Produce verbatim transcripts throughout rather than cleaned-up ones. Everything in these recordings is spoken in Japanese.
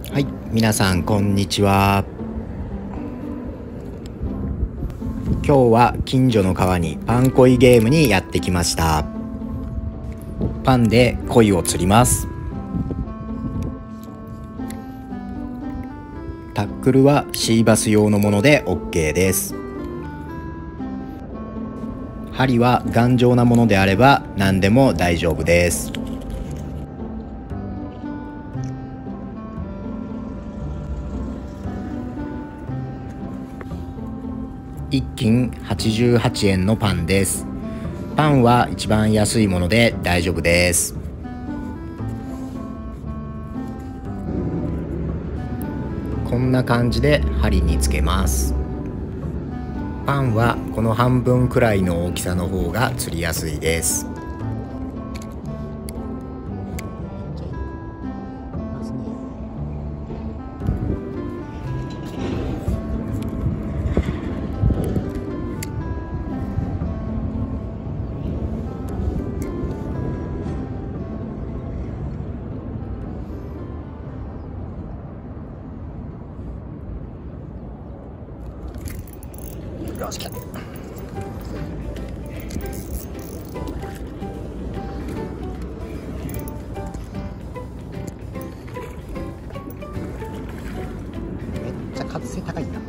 はい、皆さんこんにちは。今日は近所の川にパン恋ゲームにやってきました。パンで鯉を釣ります。タックルはシーバス用のもので OK です。針は頑丈なものであれば何でも大丈夫です。いっ斤はちじゅうはちえんのパンです。パンは一番安いもので大丈夫です。こんな感じで針につけます。パンはこの半分くらいの大きさの方が釣りやすいです。よし、来た。めっちゃ活性高いな。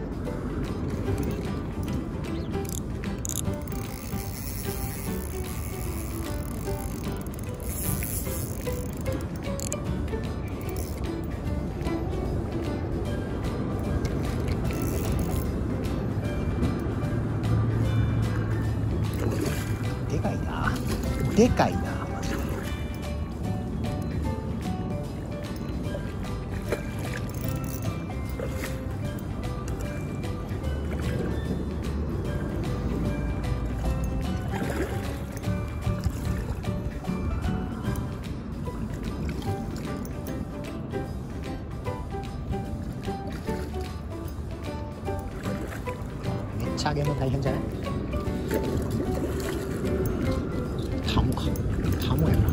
でかいな、でかいな、マジで。めっちゃ揚げるの大変じゃない？タモか、タモやな。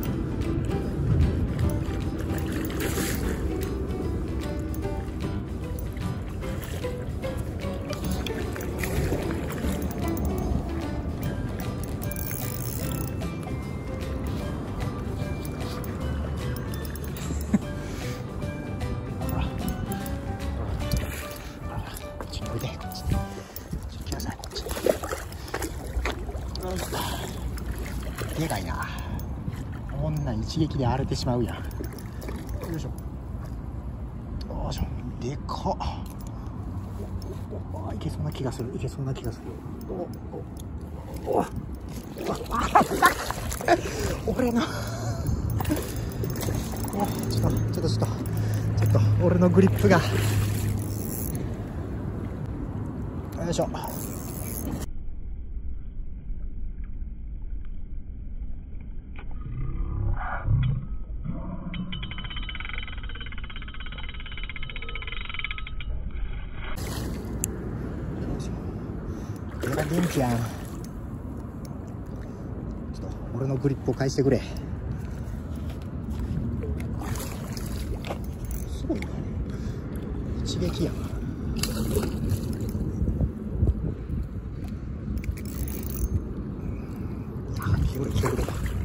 でかいな。こんなん一撃で荒れてしまうやん。よいしょ。よいしょ。でかっ。あ、いけそうな気がする。いけそうな気がする。おおおああ俺のおちょっとちょっとちょっとちょっと俺のグリップが。よいしょ。元気やん。ちょっと俺のグリップを返してくれ。すごいな、一撃やん。あ、来てくれ来てくれ。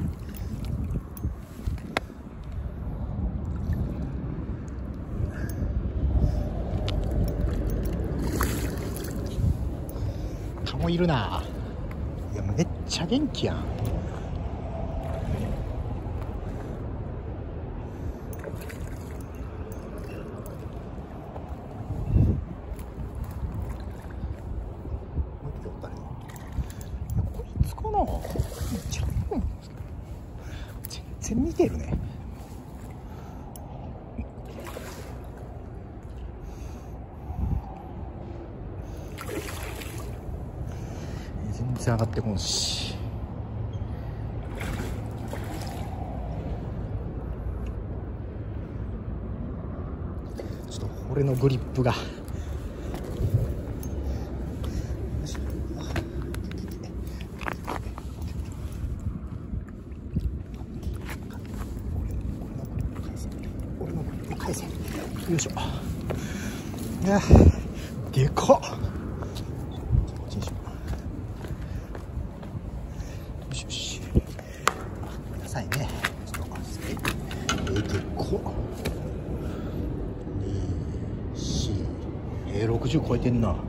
カモいるな。いや、めっちゃ元気やん。こいつかな。全然似てるね。全然上がってこんし。ちょっと俺のグリップが。俺のグリップ返せ。 よいしょ。いやでかっ。こっちにしよう。よしよし。ごめんなさいね。ちょっとえー、でっか。に、よん、えー、ろくじゅう超えてんな。よ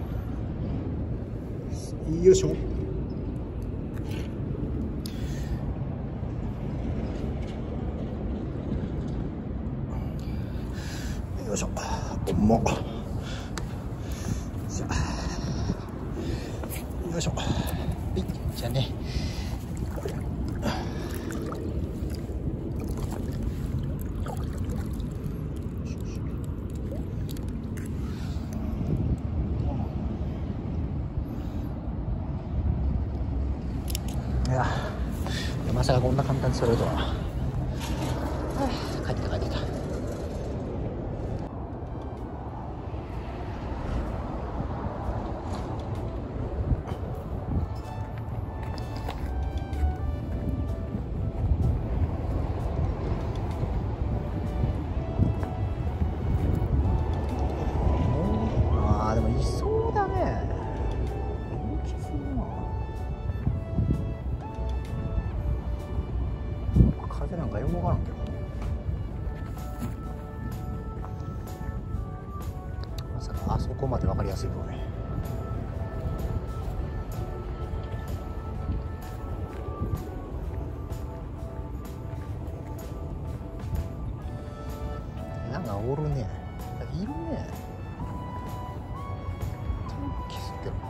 いしょ。よいしょ。おもっ。よいしょ。はい、じゃあね。いや、まさかこんな簡単に釣れるとは。はあ、帰ってた帰ってた。ああ、でもいそうだね。大きそうな。風なんかよくわからんけど。まさかあそこまで分かりやすいとはね。なんかおるね。いるね。天気すってるな。